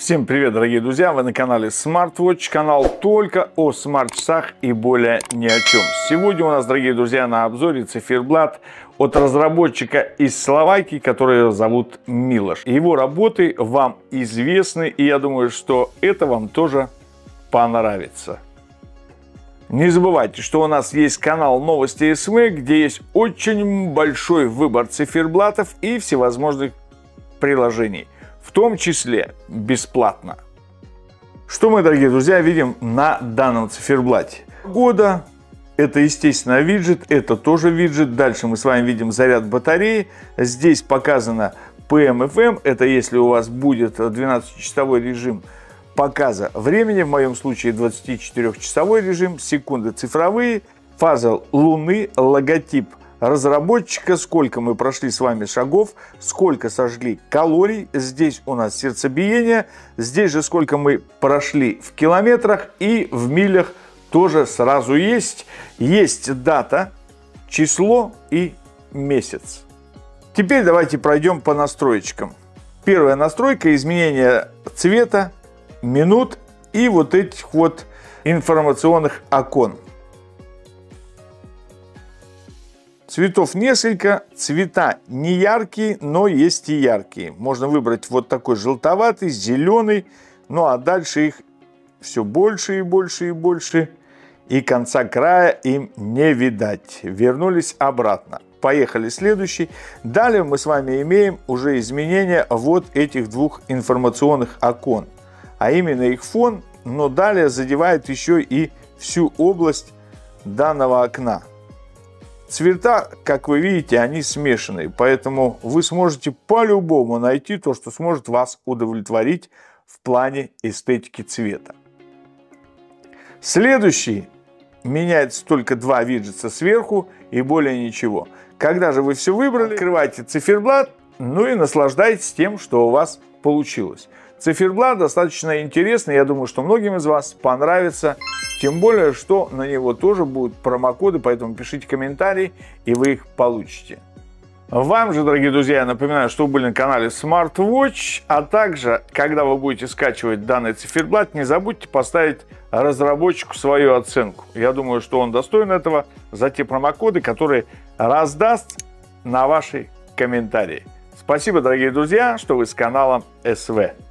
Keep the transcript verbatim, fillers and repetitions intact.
Всем привет, дорогие друзья! Вы на канале SmartWatch, канал только о смарт-часах и более ни о чем. Сегодня у нас, дорогие друзья, на обзоре циферблат от разработчика из Словакии, который зовут Miloš. Его работы вам известны, и я думаю, что это вам тоже понравится. Не забывайте, что у нас есть канал Новости СМ, где есть очень большой выбор циферблатов и всевозможных приложений, в том числе бесплатно. Что мы, дорогие друзья, видим на данном циферблате? Года, это, естественно, виджет, это тоже виджет. Дальше мы с вами видим заряд батареи. Здесь показано пи эм эф эм, это если у вас будет двенадцатичасовой режим показа времени, в моем случае двадцатичетырёхчасовой режим, секунды цифровые, фаза Луны, логотип разработчика, сколько мы прошли с вами шагов, сколько сожгли калорий, здесь у нас сердцебиение, здесь же сколько мы прошли в километрах и в милях тоже сразу есть. Есть дата, число и месяц. Теперь давайте пройдем по настроечкам. Первая настройка — изменение цвета, минут и вот этих вот информационных окон. Цветов несколько, цвета не яркие, но есть и яркие. Можно выбрать вот такой желтоватый, зеленый, ну а дальше их все больше и больше и больше, и конца края им не видать. Вернулись обратно. Поехали следующий. Далее мы с вами имеем уже изменения вот этих двух информационных окон, а именно их фон, но далее задевает еще и всю область данного окна. Цвета, как вы видите, они смешанные, поэтому вы сможете по-любому найти то, что сможет вас удовлетворить в плане эстетики цвета. Следующий меняется только два виджета сверху и более ничего. Когда же вы все выбрали, открывайте циферблат, ну и наслаждайтесь тем, что у вас получилось. Циферблат достаточно интересный, я думаю, что многим из вас понравится. Тем более, что на него тоже будут промокоды, поэтому пишите комментарии, и вы их получите. Вам же, дорогие друзья, я напоминаю, что вы были на канале SmartWatch, а также, когда вы будете скачивать данный циферблат, не забудьте поставить разработчику свою оценку. Я думаю, что он достоин этого за те промокоды, которые раздаст на ваши комментарии. Спасибо, дорогие друзья, что вы с каналом СВ.